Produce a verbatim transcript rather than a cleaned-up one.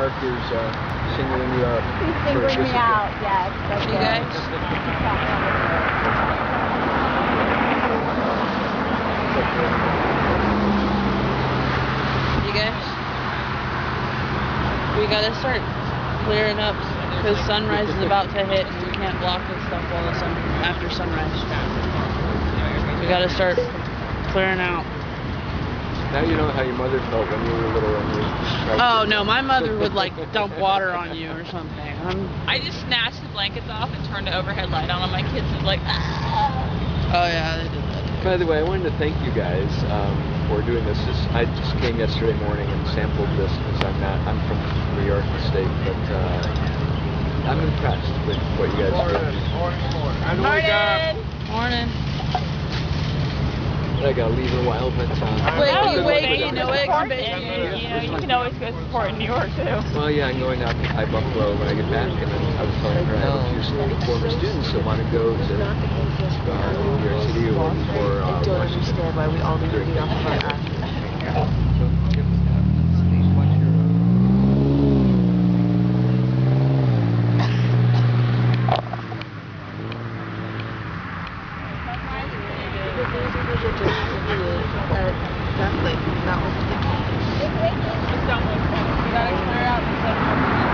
Mark is uh, singling you out. He's singling me out, yes. That's You guys? You guys? We gotta start clearing up because sunrise is about to hit and we can't block this stuff while the sun after sunrise. We gotta start clearing out. Now you know how your mother felt when you were little and you Oh no, my mother would like dump water on you or something. I'm, I just snatched the blankets off and turned the overhead light on, and my kids was like, ah. oh yeah, they did that. By the way, I wanted to thank you guys um, for doing this. this. I just came yesterday morning and sampled this because I'm not. I'm from New York State, but uh, I'm impressed with what you guys are doing. Morning. Morning. Morning. I gotta leave in a while, but uh, Wakey, wakey, you no know, eggs and you know, bacon. you can always go support in New York too. well, yeah, I'm going out to High Buffalo when I get back, and then I was telling her I have a few student, former students that want to go to uh, New York City or, or uh, I don't Washington. understand why we all need to be off of our asses. Exactly. That was the Just don't look. You gotta clear out the stuff.